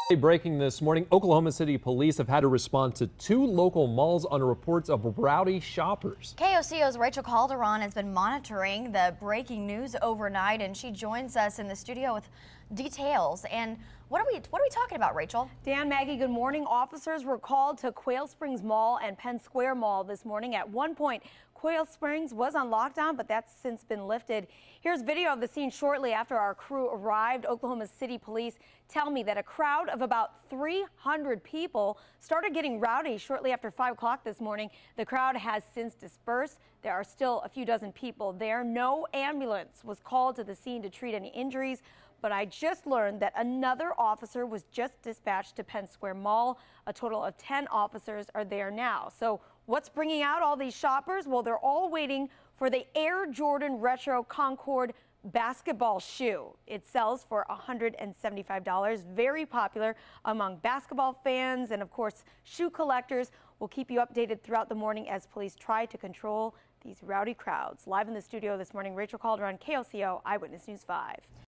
Breaking this morning, Oklahoma City police have had to respond to 2 local malls on reports of rowdy shoppers. KOCO's Rachel Calderon has been monitoring the breaking news overnight, and she joins us in the studio with details. And what are we talking about, Rachel? Dan, Maggie, good morning. Officers were called to Quail Springs Mall and Penn Square Mall this morning. At one point, Quail Springs was on lockdown, but that's since been lifted. Here's video of the scene shortly after our crew arrived. Oklahoma City police tell me that a crowd of about 300 people started getting rowdy shortly after 5 o'clock this morning. The crowd has since dispersed. There are still a few dozen people there. No ambulance was called to the scene to treat any injuries. But I just learned that another officer was just dispatched to Penn Square Mall. A total of 10 officers are there now. So what's bringing out all these shoppers? Well, they're all waiting for the Air Jordan Retro Concord basketball shoe. It sells for $175. Very popular among basketball fans and, of course, shoe collectors. We'll keep you updated throughout the morning as police try to control these rowdy crowds. Live in the studio this morning, Rachel Calderon, KOCO Eyewitness News 5.